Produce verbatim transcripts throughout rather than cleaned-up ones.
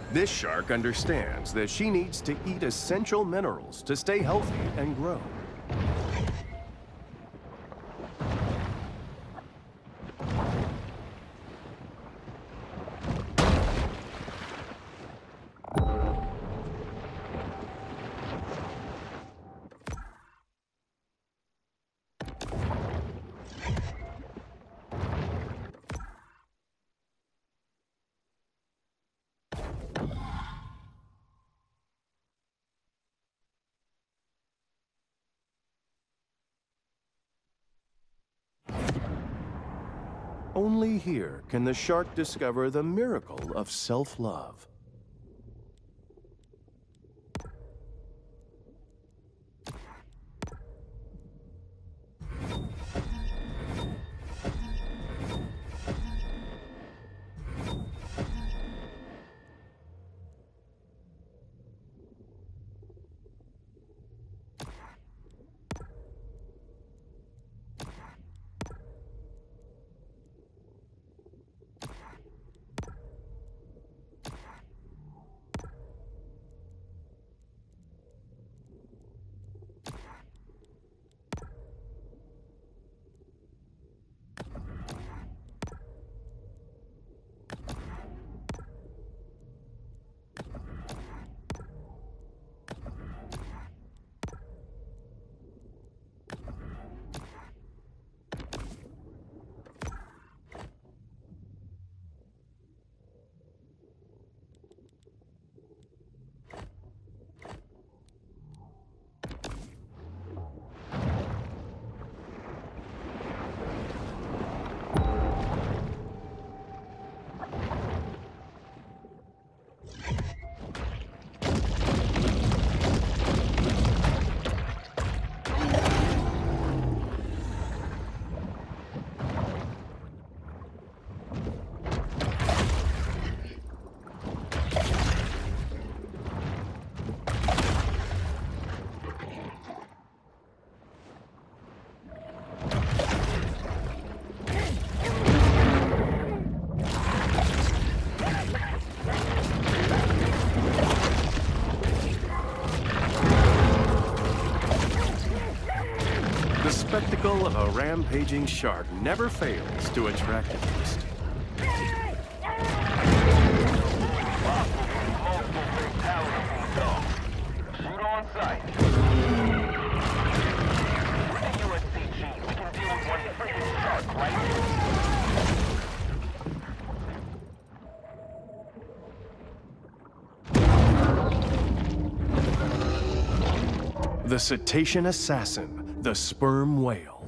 This shark understands that she needs to eat essential minerals to stay healthy and grow. Only here can the shark discover the miracle of self-love. The spectacle of a rampaging shark never fails to attract interest. Shoot on sight. We're the U S C G. We can deal with one freaking shark, right? The cetacean assassin, the sperm whale.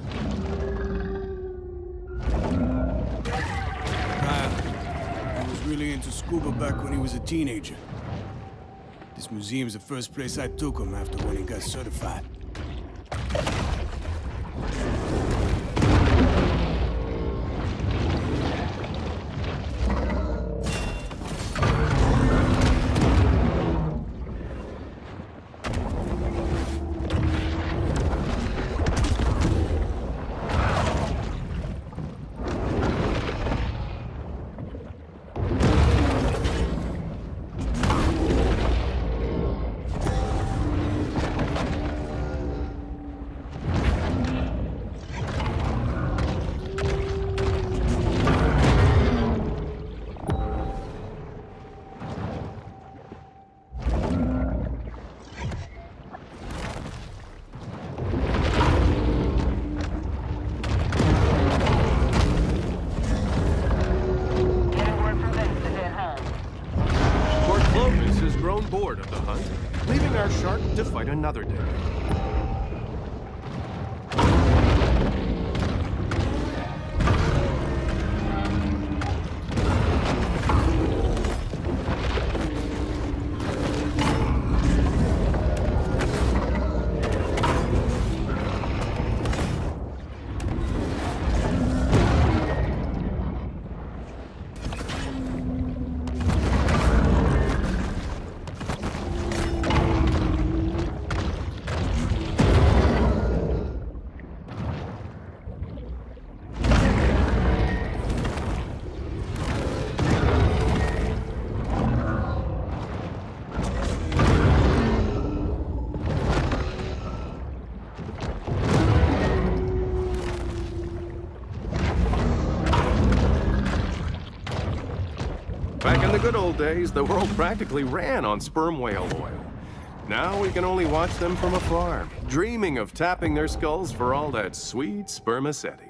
Kyle, he was really into scuba back when he was a teenager. This museum's the first place I took him after when he got certified. Bored of the hunt, leaving our shark to fight another day. good old days, the world practically ran on sperm whale oil. Now we can only watch them from afar, dreaming of tapping their skulls for all that sweet spermaceti.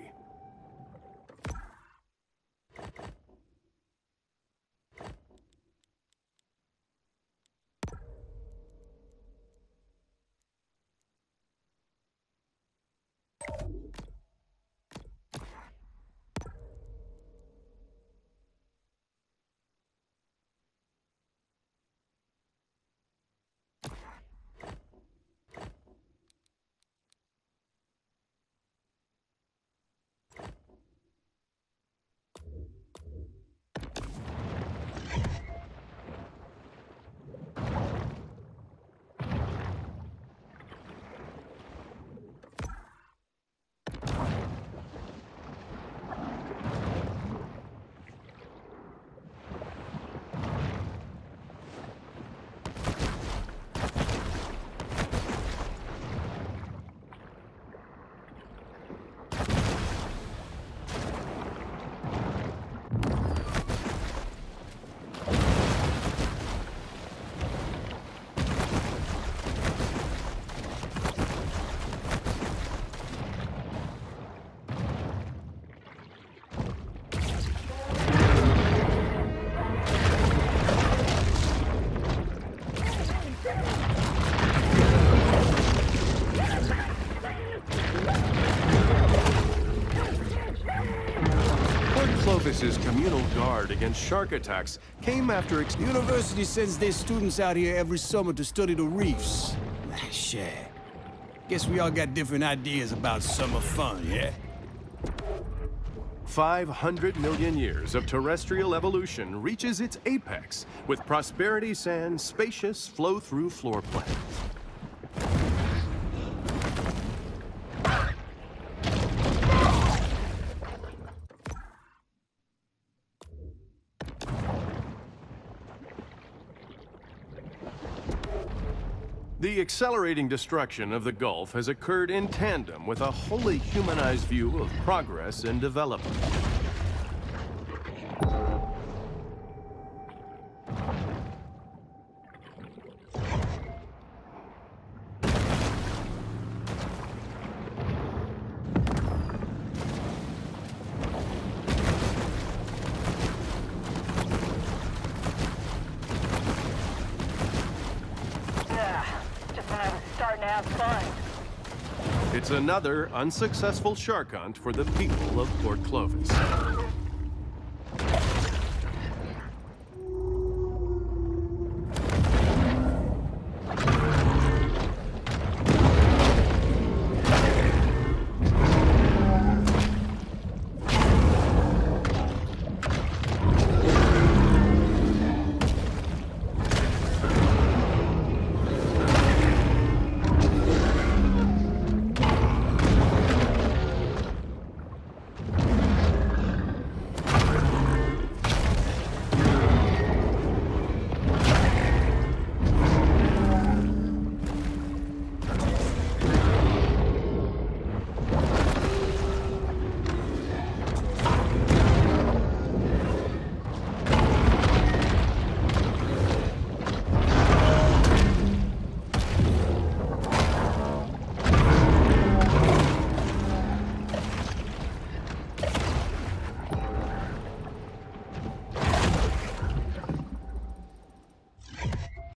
Clovis's communal guard against shark attacks came after ex- The university sends their students out here every summer to study the reefs. Ah, shit. Guess we all got different ideas about summer fun, yeah? five hundred million years of terrestrial evolution reaches its apex with Prosperity Sand's spacious flow-through floor plan. The accelerating destruction of the Gulf has occurred in tandem with a wholly humanized view of progress and development. It's another unsuccessful shark hunt for the people of Port Clovis.